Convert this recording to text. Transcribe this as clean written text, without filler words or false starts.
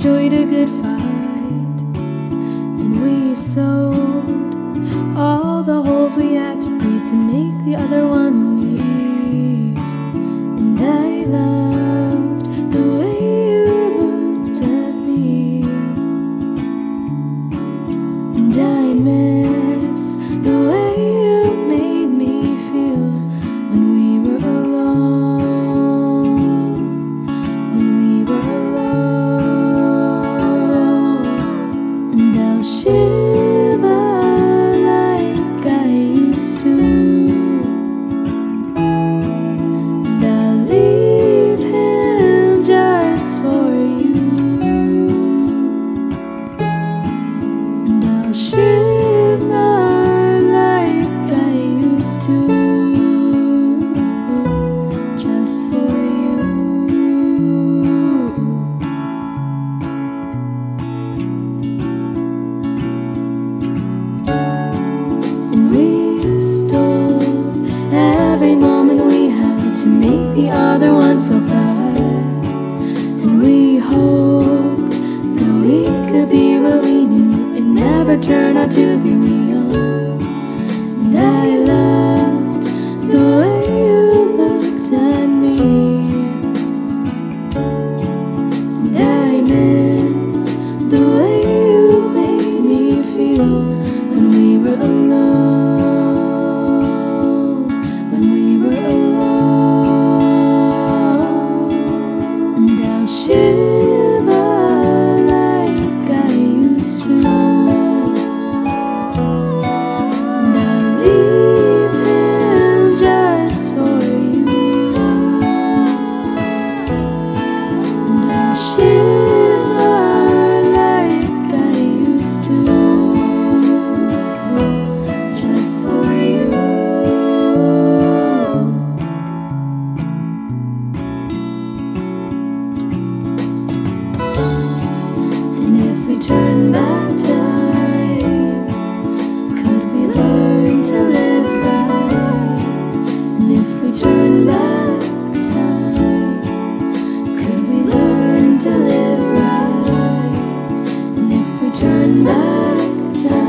enjoyed a good fight, and we sewed all the holes we had to breathe to make the other one leave. And I loved the way you looked at me, and I miss the way you made me feel when we were alone, when we were alone. And I'll shiver like I used to, and I'll leave him just for you, and I'll shiver like I used to, just for you. And we stole every moment we had to make the other one feel bad, and we hoped that we could be what we knew and never turn out to be real. And I loved the way you looked at me, and I miss the way you made me feel when we were alone, when we were alone. And I'll shiver like I used to, and I'll leave him just for you, and I'll shiver like I used to, just for you. And if we turn back time, could we learn to live right? And if we turn back time, could we learn to live right? And if we turn back time,